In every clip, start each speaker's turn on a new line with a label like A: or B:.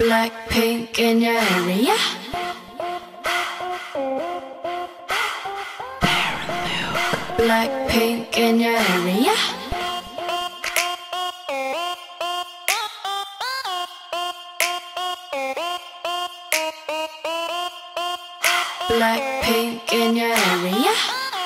A: Blackpink in your area. Blackpink in your area. Blackpink in your area.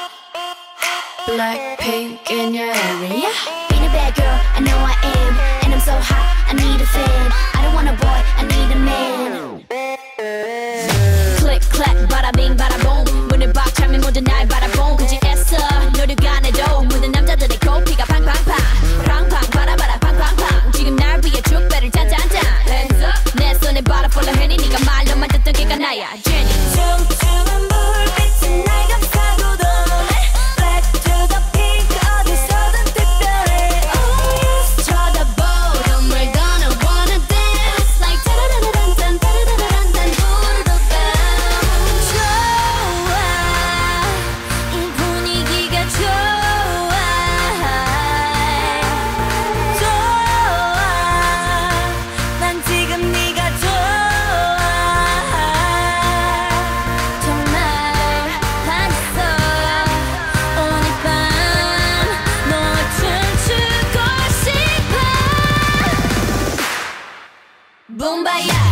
A: Blackpink in your area.
B: Being a bad girl, I know I am. And I'm so hot, I need a fan. I don't want a boy, I need a man. Click, clack, bada bing, bada boom. 문을 박 차면 모두 날 바라본 굳이 애써 노력 안 해도 모든 남자들의 코피가 팡팡팡 팡팡 바라바라 팡팡팡 지금 날 위해 축배를 짠짠짠 Hands up 내 손에 butterfly 해니 네가 말로만 듣던 걔가 나야 Jennie 퉁퉁한 불빛은 날 감싸고 도네 Black to the pink 어디서든 특별해 Oh yes 쳐다보 We're gonna wanna dance Like 따라라란딴 따라라란딴 부르르 좋아 이 분위기가 좋아 좋아 난 지금 네가 좋아 정말 반했어 오늘 밤 너와 춤추고 싶어 Boombayah